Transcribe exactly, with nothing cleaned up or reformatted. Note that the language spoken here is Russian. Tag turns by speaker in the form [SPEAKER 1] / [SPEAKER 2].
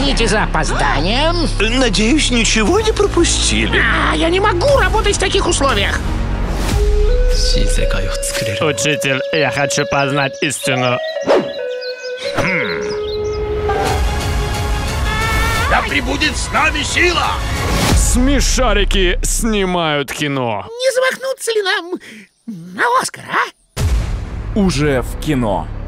[SPEAKER 1] Извините за опоздание.
[SPEAKER 2] Надеюсь, ничего не пропустили.
[SPEAKER 1] А, я не могу работать в таких условиях.
[SPEAKER 3] Учитель, я хочу познать истину.
[SPEAKER 4] Да пребудет с нами сила!
[SPEAKER 3] Смешарики снимают кино.
[SPEAKER 1] Не замахнуться ли нам на Оскар, а?
[SPEAKER 5] Уже в кино.